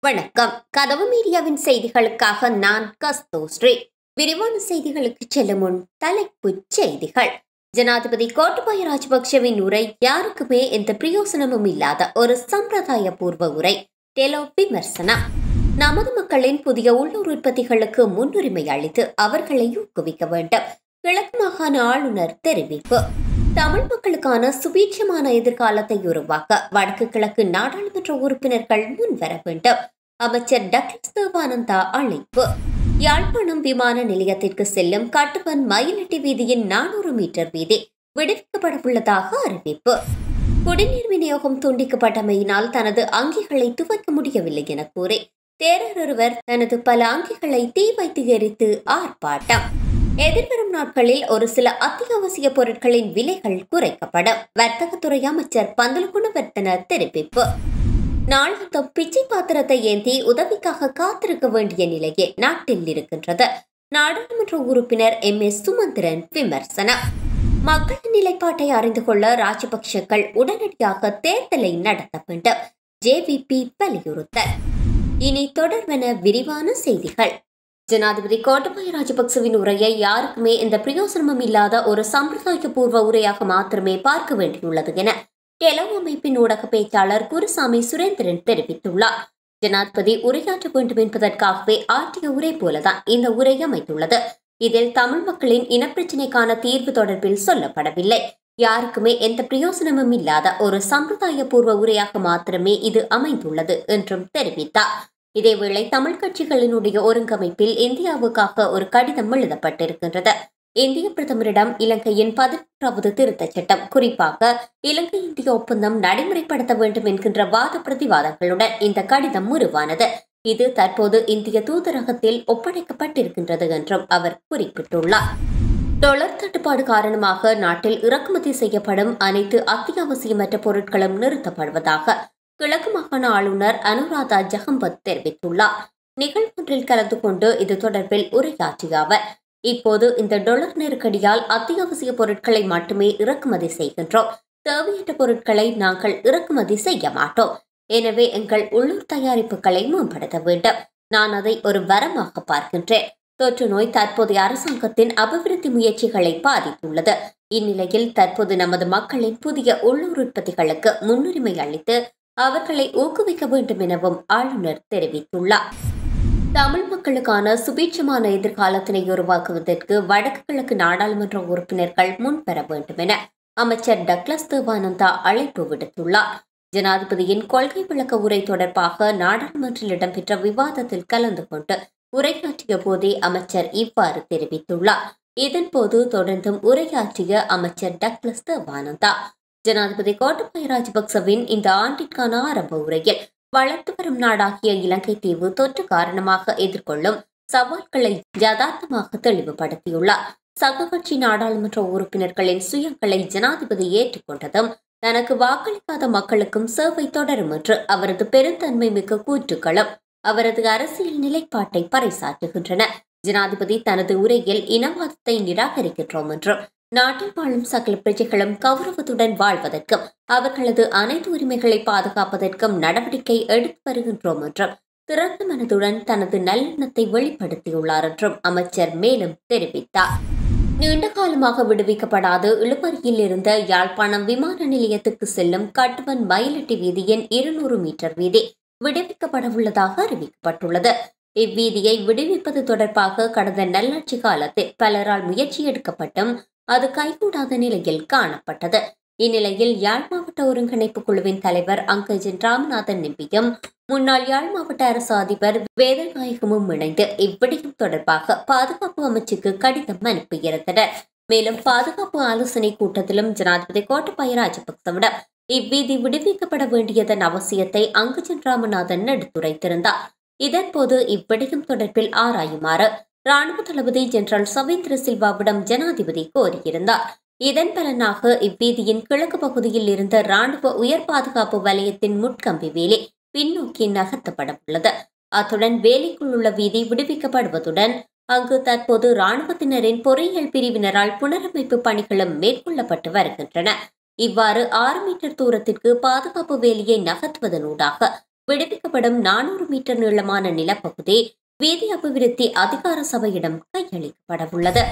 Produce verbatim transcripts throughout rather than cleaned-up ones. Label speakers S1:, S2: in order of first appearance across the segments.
S1: வணக்கம். கதவு மீடியாவின் செய்திகளுக்காக நான் கஸ்தூஸ்ரீ. விரிவான செய்திகளுக்கு செல்லும் முன் தலைப்புச் செய்திகள். ஜனாதிபதி கோட்டபாய ராஜபக்சவின் உரை யாருக்குமே எந்த பிரயோசனமும் இல்லாத ஒரு சம்பிரதாய பூர்வ உரை. டெலோ விமர்சனம். நமது மக்களின் புதிய உள்ளூர் உற்பத்திகளுக்கு முன்னுரிமை அளித்து அவர்களை ஊக்குவிக்க வேண்டும். கிழக்கு மாகாண ஆளுநர் தெரிவிப்பு. தமிழ் மக்களுக்கான சுபீட்சமான எதிர்காலத்தை உருவாக்க வடக்கு கிழக்கு நாடாளுமன்ற உறுப்பினர்கள் முன்வர வேண்டும். அமைச்சர் டக்ளஸ் தேவானந்தா அழைப்பு. யாழ்ப்பாணம் விமான நிலையத்திற்கு செல்லும் கட்டுவன் மயிலட்டி வீதியின் நானூறு மீட்டர் வீதி விடுவிக்கப்படவுள்ளதாக அறிவிப்பு. குடிநீர் விநியோகம் துண்டிக்கப்பட்டமையினால் தனது அங்கிகளை துவைக்க முடியவில்லை என கூறி தேரர் ஒருவர் தனது பல அங்கிகளை தீ வைத்து எரித்து ஆர்ப்பாட்டம். எதிர்வரும் நாட்களில் ஒரு சில அத்தியாவசிய பொருட்களின் விலைகள் குறைக்கப்படும். வர்த்தகத்துறை அமைச்சர் பந்துல குணவர்தன தெரிவிப்பு. நாளாந்தம் பிச்சை பாத்திரத்தை ஏந்தி உதவிக்காக காத்திருக்க வேண்டிய நிலையே நாட்டில் இருக்கின்றது. நாடாளுமன்ற உறுப்பினர் எம் எஸ் சுமந்திரன் விமர்சனம். மக்களின் நிலைப்பாட்டை அறிந்து கொள்ள ராஜபக்சக்கள் உடனடியாக தேர்தலை நடத்த வேண்டும். ஜே வி பி வலியுறுத்தல். இனி தொடர்வென விரிவான செய்திகள். ஜனாதிபதி கோட்டபாய ராஜபக்சவின் உரையை யாருக்குமே எந்த பிரயோசனமும் இல்லாத ஒரு சம்பிரதாய பூர்வ உரையாக மாத்திரமே பார்க்க வேண்டியுள்ளது என டெலோ அமைப்பின் ஊடக பேச்சாளர் குருசாமி சுரேந்திரன் தெரிவித்துள்ளார். ஜனாதிபதி உரையாற்ற வேண்டும் என்பதற்காகவே ஆற்றிய உரை போலதான் இந்த உரை அமைத்துள்ளது. இதில் தமிழ் மக்களின் இனப்பிரச்சினைக்கான தீர்வு தொடர்பில் சொல்லப்படவில்லை. யாருக்குமே எந்த பிரயோசனமும் இல்லாத ஒரு சம்பிரதாய பூர்வ உரையாக மாத்திரமே இது அமைந்துள்ளது என்றும் தெரிவித்தார். இதேவேளை தமிழ் கட்சிகளினுடைய ஒருங்கமைப்பில் இந்தியாவுக்காக ஒரு கடிதம் எழுதப்பட்டிருக்கின்றது. இந்திய பிரதமரிடம் இலங்கையின் பதினொன்றாவது திருத்தச் சட்டம், குறிப்பாக இலங்கை இந்திய ஒப்பந்தம் நடைமுறைப்படுத்த வேண்டும் என்கின்ற வாத பிரதிவாதங்களுடன் இந்த கடிதம் உருவானது. இது தற்போது இந்திய தூதரகத்தில் ஒப்படைக்கப்பட்டிருக்கின்றது என்றும் அவர் குறிப்பிட்டுள்ளார். டொலர் தட்டுப்பாடு காரணமாக நாட்டில் இறக்குமதி செய்யப்படும் அனைத்து அத்தியாவசியமற்ற பொருட்களும் நிறுத்தப்படுவதாக கிழக்கு மாகாண ஆளுநர் அனுராதா ஜஹம்பத் தெரிவித்துள்ளார். நிகழ்வொன்றில் கலந்து கொண்டு இது தொடர்பில் உரையாற்றிய அவர், இப்போது இந்த டொலர் நெருக்கடியால் அத்தியாவசிய பொருட்களை மட்டுமே இறக்குமதி செய்கின்றோம். தேவையற்ற பொருட்களை நாங்கள் இறக்குமதி செய்ய மாட்டோம். எனவே எங்கள் உள்ளூர் தயாரிப்புகளை மேம்படுத்த வேண்டும். நான் அதை ஒரு வரமாக பார்க்கின்றேன். தொற்று நோய் தற்போதைய அரசாங்கத்தின் அபிவிருத்தி முயற்சிகளை பாதித்துள்ளது. இந்நிலையில் தற்போது நமது மக்களின் புதிய உள்ளூர் உற்பத்திகளுக்கு முன்னுரிமை அளித்து அவர்களை ஊக்குவிக்க வேண்டும் எனவும் ஆளுநர் தெரிவித்துள்ளார். தமிழ் மக்களுக்கான சுபீட்சமான எதிர்காலத்தினை உருவாக்குவதற்கு வடக்கு கிழக்கு நாடாளுமன்ற உறுப்பினர்கள் முன்வர வேண்டும் என அமைச்சர் டக்ளஸ் தேவானந்தா அழைப்பு விடுத்துள்ளார். ஜனாதிபதியின் கொள்கை விளக்க உரை தொடர்பாக நாடாளுமன்றில் இடம்பெற்ற விவாதத்தில் கலந்து கொண்டு உரையாற்றிய போதே அமைச்சர் இவ்வாறு தெரிவித்துள்ளார். இதன்போது தொடர்ந்தும் உரையாற்றிய அமைச்சர் டக்ளஸ் தேவானந்தா, ஜனாதிபதி கோட்டபாய ராஜபக்சவின் இந்த ஆண்டிற்கான ஆரம்ப உரையில் வளர்த்து வரும் நாடாகிய இலங்கை தீவு தொற்று காரணமாக எதிர்கொள்ளும் சவால்களை யதார்த்தமாக தெளிவுபடுத்தியுள்ளார். சக கட்சி நாடாளுமன்ற உறுப்பினர்களின் சுயங்களை ஜனாதிபதி ஏற்றுக்கொண்டதும் தனக்கு வாக்களிக்காத மக்களுக்கும் சேவை தொடரும் என்று அவரது பெருந்தன்மை மிக்க கூற்றுக்களும் அவரது அரசியல் நிலைப்பாட்டை பறைசாற்றுகின்றன. ஜனாதிபதி தனது உரையில் இனவாதத்தை நிராகரிக்கின்றோம் என்றும் நாட்டில் வாழும் சகல பிரஜைகளும் கௌரவத்துடன் வாழ்வதற்கும் அவர்களது அனைத்து உரிமைகளை பாதுகாப்பதற்கும் நடவடிக்கை எடுத்து வருகின்றோம் என்றும் திறந்த மனதுடன் தனது நல்லெண்ணத்தை வெளிப்படுத்தியுள்ளார் என்றும் அமைச்சர் மேலும் தெரிவித்தார். நீண்ட காலமாக விடுவிக்கப்படாது இழுபறியில் இருந்த யாழ்ப்பாணம் விமான நிலையத்துக்கு செல்லும் கட்டுவன் மயிலட்டி வீதியின் இருநூறு மீட்டர் வீதி விடுவிக்கப்படவுள்ளதாக அறிவிக்கப்பட்டுள்ளது. இவ்வீதியை விடுவிப்பது தொடர்பாக கடந்த நல்லாட்சி காலத்தில் பலரால் முயற்சி எடுக்கப்பட்டும் அது கைகூடாத நிலையில் காணப்பட்டது. இந்நிலையில் யாழ் மாவட்ட ஒருங்கிணைப்பு குழுவின் தலைவர் அங்கஜன் ராமநாதன் எம்பியும் முன்னாள் யாழ் மாவட்ட அரசு அதிபர் வேதநாயகமும் இணைந்து இவ்விடயம் தொடர்பாக பாதுகாப்பு அமைச்சுக்கு கடிதம் அனுப்பியிருந்தனர். மேலும் பாதுகாப்பு ஆலோசனை கூட்டத்திலும் ஜனாதிபதி கோட்டபாய ராஜபக்சவிடம் இவ்வீதி விடுவிக்கப்பட வேண்டியதன் அவசியத்தை அங்கஜன் ராமநாதன் எடுத்துரைத்திருந்தார். இதன்போது இவ்விடயம் தொடர்பில் ஆராயுமாறு ராணுவ தளபதி ஜெனரல் சவேந்திர சில்வாவிடம் ஜனாதிபதி கோரியிருந்தார். இதன் பலனாக இவ்வீதியின் கிழக்கு பகுதியில் இருந்த ராணுவ உயர் பாதுகாப்பு வலயத்தின் முட்கம்பி வேலி பின்னோக்கி நகர்த்தப்பட உள்ளது. அத்துடன் வேலைக்குள் உள்ள வீதி விடுவிக்கப்படுவதுடன் அங்கு தற்போது ராணுவத்தினரின் பொறியியல் பிரிவினரால் புனரமைப்பு பணிகளும் மேற்கொள்ளப்பட்டு வருகின்றன. இவ்வாறு ஆறு மீட்டர் தூரத்திற்கு பாதுகாப்பு வேலியை நகர்த்துவதனூடாக விடுவிக்கப்படும் நானூறு மீட்டர் நீளமான நிலப்பகுதி வீதி அபிவிருத்தி அதிகார சபையிடம் கையளிக்கப்படவுள்ளது.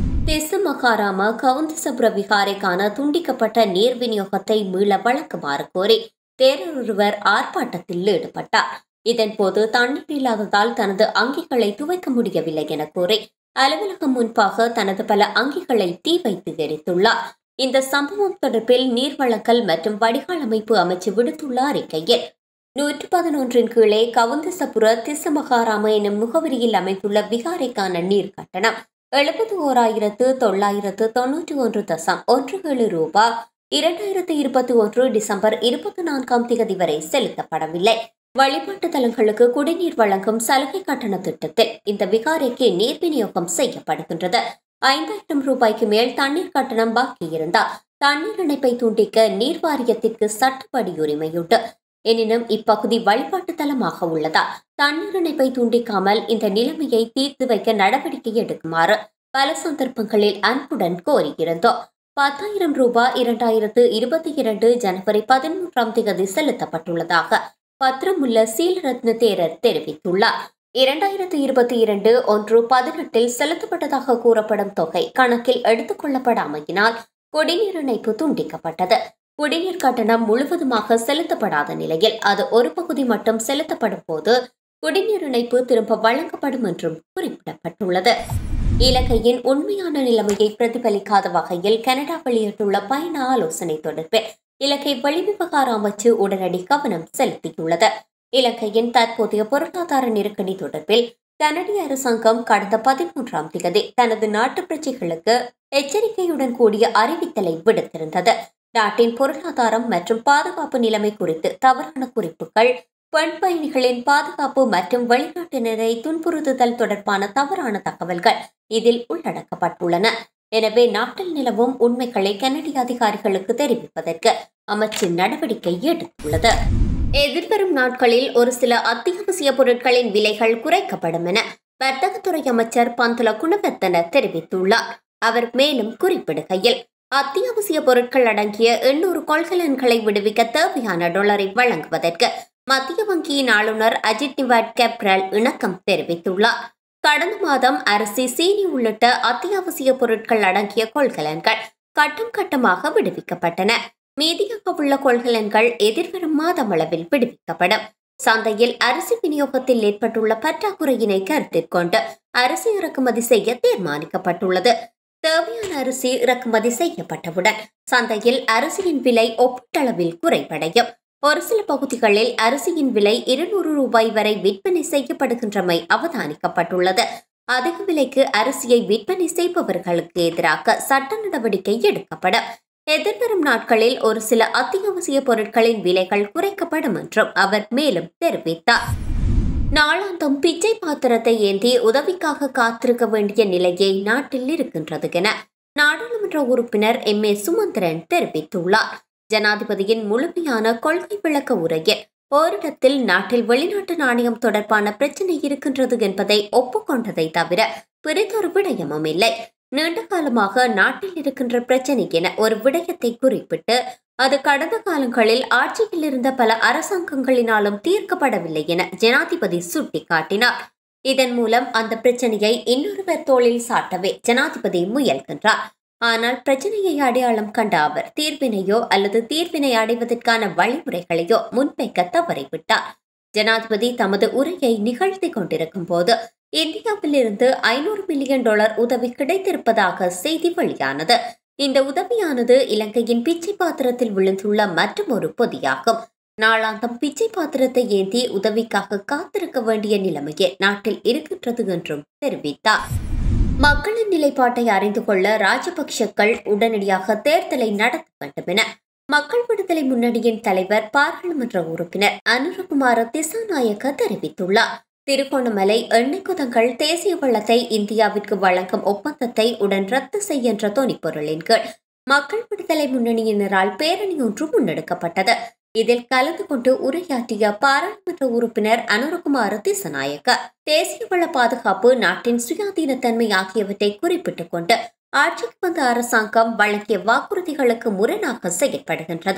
S1: திசுமகாராம கவுந்தசபுர விகாரைக்கான துண்டிக்கப்பட்ட நீர் விநியோகத்தை மீள வழங்குமாறு கோரி தேரொருவர் ஆர்ப்பாட்டத்தில் ஈடுபட்டார். இதன்போது தண்ணீர் இல்லாததால் தனது அங்கிகளை துவைக்க முடியவில்லை என கூறி அலுவலகம் முன்பாக தனது பல அங்கிகளை தீ வைத்து எரித்துள்ளார். இந்த சம்பவம் தொடர்பில் நீர்வளக்கல் மற்றும் வடிகால் அமைப்பு அமைச்சு விடுத்துள்ள அறிக்கையில் நூற்று பதினொன்றின் கீழே கவுந்தசபுர திசுமகாராம எனும் முகவரியில் அமைந்துள்ள விகாரைக்கான நீர் கட்டணம் எழுபத்தி ஓராயிரத்து தொள்ளாயிரத்து தொன்னூற்றி ஒன்று தசம் ஒன்று ஏழு ரூபாய் இரண்டாயிரத்து இருபத்தி ஒன்று டிசம்பர் இருபத்தி நான்காம் தேதி வரை செலுத்தப்படவில்லை. வழிபாட்டு தலங்களுக்கு குடிநீர் வழங்கும் சலுகை கட்டண திட்டத்தில் இந்த விகாரைக்கு நீர் விநியோகம் செய்யப்படுகின்றது. ஐந்தாயிரம் ரூபாய்க்கு மேல் தண்ணீர் கட்டணம் பாக்கி இருந்தால் தண்ணீர் இணைப்பை துண்டிக்க நீர் வாரியத்திற்கு சட்டப்படி உரிமையுண்டு. எனினும் இப்பகுதி வழிபாட்டு தலமாக உள்ளதால் தண்ணீர் இணைப்பை துண்டிக்காமல் இந்த நிலைமையை தீர்த்து வைக்க நடவடிக்கை எடுக்குமாறு பல சந்தர்ப்பங்களில் அன்புடன் கோரியிருந்தோம். பத்தாயிரம் ரூபாய் இரண்டாயிரத்து இருபத்தி இரண்டு ஜனவரி பதிமூன்றாம் தேதி செலுத்தப்பட்டுள்ளதாக பத்திரமுள்ள சீலரத்ன தேரர் தெரிவித்துள்ளார். இரண்டாயிரத்து இருபத்தி இரண்டு ஒன்று பதினெட்டில் செலுத்தப்பட்டதாக கூறப்படும் தொகை கணக்கில் எடுத்துக் கொள்ளப்படாமையினால் குடிநீர் இணைப்பு துண்டிக்கப்பட்டது. குடிநீர் கட்டணம் முழுவதுமாக செலுத்தப்படாத நிலையில் அது ஒரு பகுதி மட்டும் செலுத்தப்படும் போது குடிநீர் இணைப்பு திரும்ப வழங்கப்படும் என்றும் குறிப்பிடப்பட்டுள்ளது. இலங்கையின் உண்மையான நிலைமையை பிரதிபலிக்காத வகையில் கனடா வெளியிட்டுள்ள பயண ஆலோசனை தொடர்பில் இலங்கை வெளிவிவகார அமைச்சு உடனடி கவனம் செலுத்தியுள்ளது. இலங்கையின் தற்போதைய பொருளாதார நெருக்கடி தொடர்பில் கனடிய அரசாங்கம் கடந்த பதிமூன்றாம் தேதி தனது நாட்டு பிரஜைகளுக்கு எச்சரிக்கையுடன் கூடிய அறிவித்தலை விடுத்திருந்தது. நாட்டின் பொருளாதாரம் மற்றும் பாதுகாப்பு நிலைமை குறித்து தவறான குறிப்புகள், பெண் பயணிகளின் பாதுகாப்பு மற்றும் வெளிநாட்டினரை துன்புறுத்துதல் தொடர்பான தவறான தகவல்கள் இதில் உள்ளடக்கப்பட்டுள்ளன. எனவே நாட்டில் நிலவும் உண்மைகளை கனடிய அதிகாரிகளுக்கு தெரிவிப்பதற்கு அமைச்சு நடவடிக்கை எடுத்துள்ளது. எதிர்வரும் நாட்களில் ஒரு சில அத்தியாவசிய பொருட்களின் விலைகள் குறைக்கப்படும் என வர்த்தகத்துறை அமைச்சர் பந்துல குணவர்தன தெரிவித்துள்ளார். அவர் மேலும் குறிப்பிடுகையில், அத்தியாவசிய பொருட்கள் அடங்கிய எண்ணூறு கொள்கலன்களை விடுவிக்க தேவையான டாலரை வழங்குவதற்கு மத்திய வங்கியின் ஆளுநர் அஜித் நிவாட் கேப்ரல் இணக்கம் தெரிவித்துள்ளார். கடந்த மாதம் அரிசி, சீனி உள்ளிட்ட அத்தியாவசிய பொருட்கள் அடங்கிய கொள்கலன்கள் கட்டம் கட்டமாக விடுவிக்கப்பட்டன. மீதியாக உள்ள கொள்கலன்கள் எதிர்வரும் மாதம் அளவில் விடுவிக்கப்படும். சந்தையில் அரிசி விநியோகத்தில் ஏற்பட்டுள்ள பற்றாக்குறையினை கருத்தில் கொண்டு அரிசி இறக்குமதி செய்ய தீர்மானிக்கப்பட்டுள்ளது. தேவையான அரிசி இறக்குமதி செய்யப்பட்டவுடன் சந்தையில் அரிசியின் விலை ஒப்பீட்டளவில் குறைவடையும். ஒரு சில பகுதிகளில் அரிசியின் விலை இருநூறு ரூபாய் வரை விற்பனை செய்யப்படுகின்றமை அவதானிக்கப்பட்டுள்ளது. அதிக விலைக்கு அரிசியை விற்பனை செய்பவர்களுக்கு எதிராக சட்ட நடவடிக்கை எடுக்கப்படும். எதிர்வரும் நாட்களில் ஒரு சில அத்தியாவசிய பொருட்களின் விலைகள் குறைக்கப்படும் என்றும் அவர் மேலும் தெரிவித்தார். நாளாந்தம் பிச்சை பாத்திரத்தை ஏந்தி உதவிக்காக காத்திருக்க வேண்டிய நிலையை நாட்டில் இருக்கின்றது என நாடாளுமன்ற உறுப்பினர் எம் ஏ சுமந்திரன் தெரிவித்துள்ளார். ஜனாதிபதியின் முழுமையான கொள்கை விளக்க உரையில் ஓரிடத்தில் நாட்டில் வெளிநாட்டு நாணயம் தொடர்பான பிரச்சினை இருக்கின்றது என்பதை ஒப்புக்கொண்டதை தவிர பிரிதொரு விடயமும் இல்லை. நீண்ட காலமாக நாட்டில் இருக்கின்ற பிரச்சினை என ஒரு விடயத்தை குறிப்பிட்டு அது கடந்த காலங்களில் ஆட்சியில் இருந்த பல அரசாங்கங்களினாலும் தீர்க்கப்படவில்லை என ஜனாதிபதி சுட்டிக்காட்டினார். இதன் மூலம் அந்த பிரச்சனையை இன்னொருவர் தோளில் சாட்டவே ஜனாதிபதி முயல்கின்றார். ஆனால் பிரச்சனையை அடையாளம் கண்ட அவர் தீர்வினையோ அல்லது தீர்வினை அடைவதற்கான வழிமுறைகளையோ முன்வைக்க தவறிவிட்டார். ஜனாதிபதி தமது உரையை நிகழ்த்தி கொண்டிருக்கும் போது இந்தியாவில் இருந்து ஐநூறு மில்லியன் டாலர் உதவி கிடைத்திருப்பதாக செய்தி வெளியானது. இந்த உதவியானது இலங்கையின் பிச்சை பாத்திரத்தில் விழுந்துள்ள மற்றும் ஒரு பொதியாகும். நாளாந்தம் பிச்சை பாத்திரத்தை ஏந்தி உதவிக்காக காத்திருக்க வேண்டிய நிலைமையே நாட்டில் இருக்கின்றது என்றும் தெரிவித்தார். மக்களின் நிலைப்பாட்டை அறிந்து கொள்ள ராஜபக்சக்கள் உடனடியாக தேர்தலை நடத்த வேண்டும் என மக்கள் விடுதலை முன்னணியின் தலைவர் பாராளுமன்ற உறுப்பினர் அனுரகுமார திசாநாயக்க தெரிவித்துள்ளார். திருகோணமலை எண்ணெய் குதங்கள் தேசிய வளத்தை இந்தியாவிற்கு வழங்கும் ஒப்பந்தத்தை உடன் ரத்து செய்ய என்ற தொனிப்பொருளின் கீழ் மக்கள் விடுதலை முன்னணியினரால் பேரணி ஒன்று முன்னெடுக்கப்பட்டது. இதில் கலந்து கொண்டு உரையாற்றிய பாராளுமன்ற உறுப்பினர் அனுரகுமார திசாநாயக்க தேசிய வள பாதுகாப்பு, நாட்டின் சுயாதீனத்தன்மை ஆகியவற்றை குறிப்பிட்டுக் கொண்டு ஆட்சிக்கு வந்த அரசாங்கம் வழங்கிய வாக்குறுதிகளுக்கு முரணாக செயற்படுகின்றது.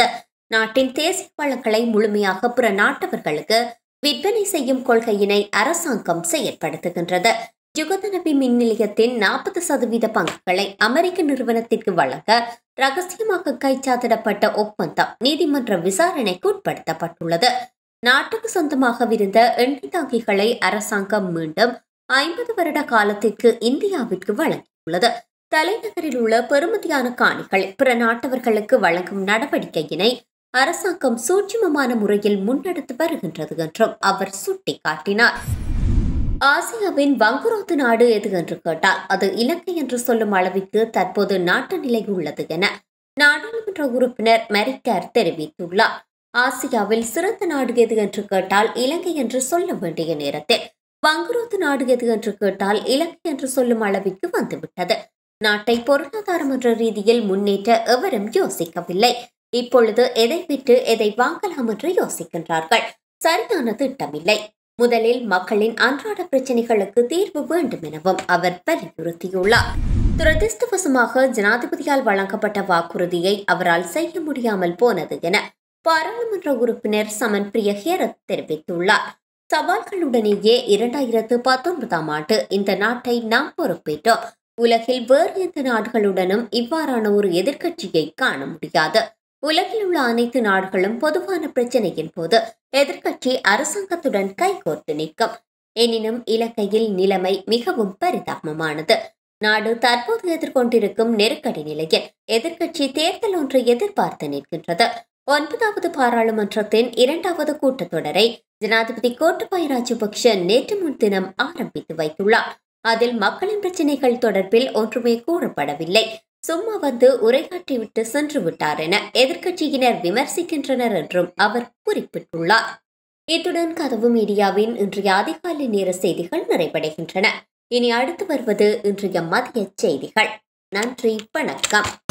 S1: நாட்டின் தேசிய வளங்களை முழுமையாக பிற நாட்டவர்களுக்கு விற்பனை செய்யும் கொள்கையினை அரசாங்கம் செயற்படுத்துகின்றது. ஜுகதனவி மின் நிலையத்தின் நாற்பது சதவீத பங்குகளை அமெரிக்க நிறுவனத்திற்கு வழங்க ரகசியமாக கைச்சாத்திடப்பட்ட ஒப்பந்தம் நீதிமன்ற விசாரணைக்கு உட்படுத்தப்பட்டுள்ளது. நாட்டுக்கு சொந்தமாகவிருந்த எண்ணெய் தாங்கிகளை அரசாங்கம் மீண்டும் ஐம்பது வருட காலத்திற்கு இந்தியாவிற்கு வழங்கியுள்ளது. தலைநகரில் உள்ள பெறுமதியான காணிகளை பிற நாட்டவர்களுக்கு வழங்கும் நடவடிக்கையினை அரசாங்கம் சூட்சுமமான முறையில் முன்னெடுத்து வருகின்றது என்றும் அவர் சுட்டிக்காட்டினார். ஆசியாவின் வங்குரோத்து நாடு எது என்று கேட்டால் அது இலங்கை என்று சொல்லும் அளவிற்கு தற்போது நாட்டு நிலை உள்ளது என நாடாளுமன்ற உறுப்பினர் மெரிக்கர் தெரிவித்துள்ளார். ஆசியாவில் சிறந்த நாடு எது என்று கேட்டால் இலங்கை என்று சொல்ல வேண்டிய நேரத்தில் வங்குரோத்து நாடு எது என்று கேட்டால் இலங்கை என்று சொல்லும் அளவிற்கு வந்துவிட்டது. நாட்டை பொருளாதாரம் என்ற ரீதியில் முன்னேற்ற எவரும் யோசிக்கவில்லை. இப்பொழுது எதை விட்டு எதை வாங்கலாம் என்று யோசிக்கின்றார்கள். சரியான திட்டமில்லை. முதலில் மக்களின் அன்றாட பிரச்சினைகளுக்கு தீர்வு வேண்டும் எனவும் அவர் வலியுறுத்தியுள்ளார். துரதிருஷ்டவசமாக ஜனாதிபதியால் வழங்கப்பட்ட வாக்குறுதியை அவரால் செய்ய முடியாமல் போனது என பாராளுமன்ற உறுப்பினர் சமன் பிரியஹேரத் தெரிவித்துள்ளார். சவால்களுடனேயே இரண்டாயிரத்து பத்தொன்பதாம் ஆண்டு இந்த நாட்டை நாம் பொறுப்பேற்றோம். உலகில் வேறு எந்த நாடுகளுடனும் இவ்வாறான ஒரு எதிர்க்கட்சியை காண முடியாது. உலகில் உள்ள அனைத்து நாடுகளும் பொதுவான பிரச்சனையின் போது எதிர்க்கட்சி அரசாங்கத்துடன் கைகோர்த்து நிற்கும். எனினும் இலங்கையில் நிலைமை மிகவும் பரிதாபமானது. நாடு தற்போது எதிர்கொண்டிருக்கும் நெருக்கடி நிலையில் எதிர்க்கட்சி தேர்தல் ஒன்றை எதிர்பார்த்து நிற்கின்றது. ஒன்பதாவது பாராளுமன்றத்தின் இரண்டாவது கூட்டத்தொடரை ஜனாதிபதி கோட்டபாய ராஜபக்ஷ நேற்று முன்தினம் ஆரம்பித்து வைத்துள்ளார். அதில் மக்களின் பிரச்சினைகள் தொடர்பில் ஒன்றுமே கூறப்படவில்லை. சும்மா வந்து உரையாற்றிவிட்டு சென்று விட்டார் என எதிர்க்கட்சியினர் விமர்சிக்கின்றனர் என்றும் அவர் குறிப்பிட்டுள்ளார். இத்துடன் கதவு மீடியாவின் இன்றைய அதிகாலை நேர செய்திகள் நிறைவடைகின்றன. இனி அடுத்து வருவது இன்றைய மதிய செய்திகள். நன்றி, வணக்கம்.